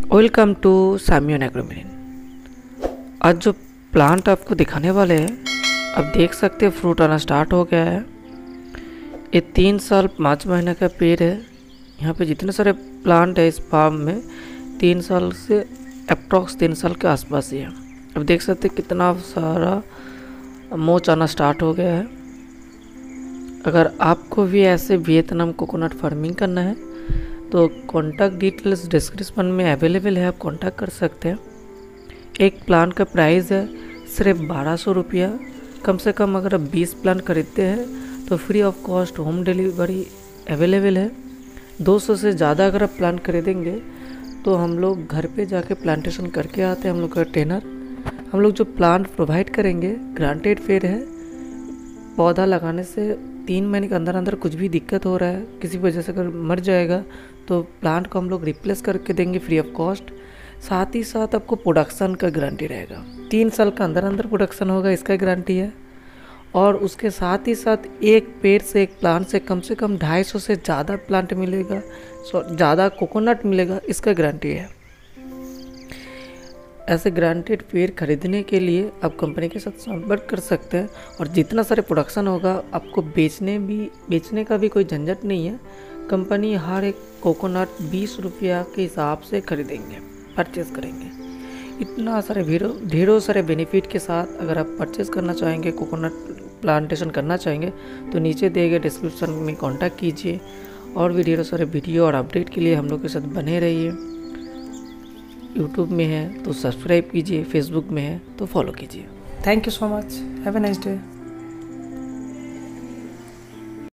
Welcome to सामियोन एग्रोमेरिन। आज जो plant आपको दिखाने वाले हैं, अब देख सकते हैं फ्रूट आना स्टार्ट हो गया है। ये 3 साल 5 महीने का पेड़ है। यहाँ पे जितने सारे प्लांट है इस फार्म में 3 साल से अप्रॉक्स 3 साल के आसपास ही है। अब देख सकते हैं कितना सारा मोच आना स्टार्ट हो गया है। अगर आपको भी ऐसे वियतनाम कोकोनट फार्मिंग करना है तो कॉन्टैक्ट डिटेल्स डिस्क्रिप्शन में अवेलेबल है, आप कॉन्टैक्ट कर सकते हैं। एक प्लांट का प्राइस है सिर्फ 1200 रुपया। कम से कम अगर आप 20 प्लांट खरीदते हैं तो free of cost home delivery available है। 200 से ज़्यादा अगर आप प्लांट खरीदेंगे तो हम लोग घर पे जाके प्लांटेशन करके आते हैं। हम लोग का ट्रेनर, हम लोग जो प्लांट प्रोवाइड करेंगे ग्रांटेड फेयर है। पौधा लगाने से 3 महीने के अंदर अंदर कुछ भी दिक्कत हो रहा है, किसी वजह से अगर मर जाएगा तो प्लांट को हम लोग रिप्लेस करके देंगे फ्री ऑफ कॉस्ट। साथ ही साथ आपको प्रोडक्शन का गारंटी रहेगा, 3 साल का अंदर अंदर प्रोडक्शन होगा, इसका गारंटी है। और उसके साथ ही साथ एक पेड़ से एक प्लांट से कम 250 से ज़्यादा प्लांट मिलेगा, ज़्यादा कोकोनट मिलेगा, इसका गारंटी है। ऐसे ग्रांटेड पेड़ खरीदने के लिए आप कंपनी के साथ संपर्क कर सकते हैं। और जितना सारे प्रोडक्शन होगा आपको बेचने का भी कोई झंझट नहीं है। कंपनी हर एक कोकोनट 20 रुपया के हिसाब से खरीदेंगे, परचेज़ करेंगे। इतना सारे ढेरों सारे बेनिफिट के साथ अगर आप परचेज़ करना चाहेंगे, कोकोनट प्लांटेशन करना चाहेंगे तो नीचे दिए गए डिस्क्रिप्शन में कॉन्टैक्ट कीजिए। और भी ढेरों सारे वीडियो और अपडेट के लिए हम लोग के साथ बने रहिए। यूट्यूब में है तो सब्सक्राइब कीजिए, फेसबुक में है तो फॉलो कीजिए। Thank you so much. Have a nice day.